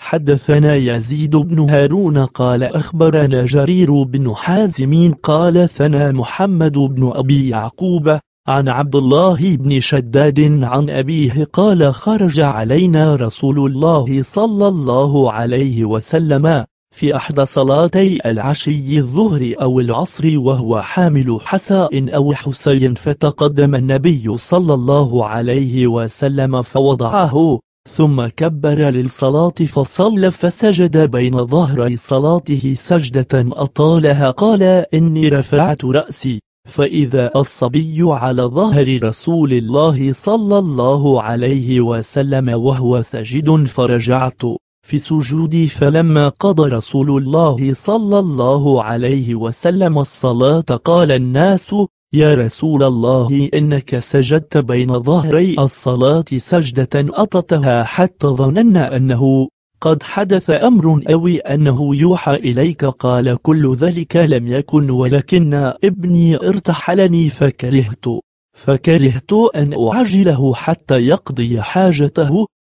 حدثنا يزيد بن هارون قال أخبرنا جرير بن حازم قال ثنا محمد بن أبي يعقوب عن عبد الله بن شداد عن أبيه قال خرج علينا رسول الله صلى الله عليه وسلم في أحد صلاتي العشي الظهر أو العصر وهو حامل حساء أو حسي، فتقدم النبي صلى الله عليه وسلم فوضعه ثم كبر للصلاة فصلى فسجد بين ظهري صلاته سجدة أطالها. قال إني رفعت رأسي فإذا الصبي على ظهر رسول الله صلى الله عليه وسلم وهو ساجد فرجعت في سجودي، فلما قضى رسول الله صلى الله عليه وسلم الصلاة قال الناس يا رسول الله إنك سجدت بين ظهري الصلاة سجدة أطتها حتى ظننا أنه قد حدث أمر أو أنه يوحى إليك. قال كل ذلك لم يكن، ولكن ابني ارتحلني فكرهت أن أعجله حتى يقضي حاجته،